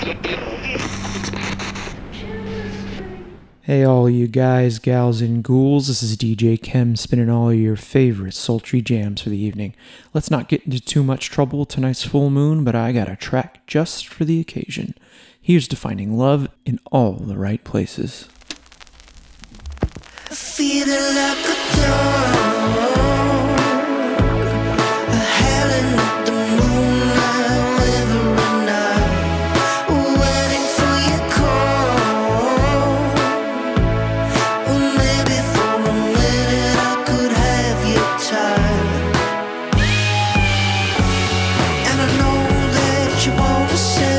Hey all you guys, gals, and ghouls, this is DJ Kem spinning all your favorite sultry jams for the evening. Let's not get into too much trouble with tonight's full moon, but I got a track just for the occasion. Here's to finding love in all the right places. Feeling like a dog, howling at the moonlight every night, waiting for your call. Maybe for a minute I could have your time. And I know that you want to say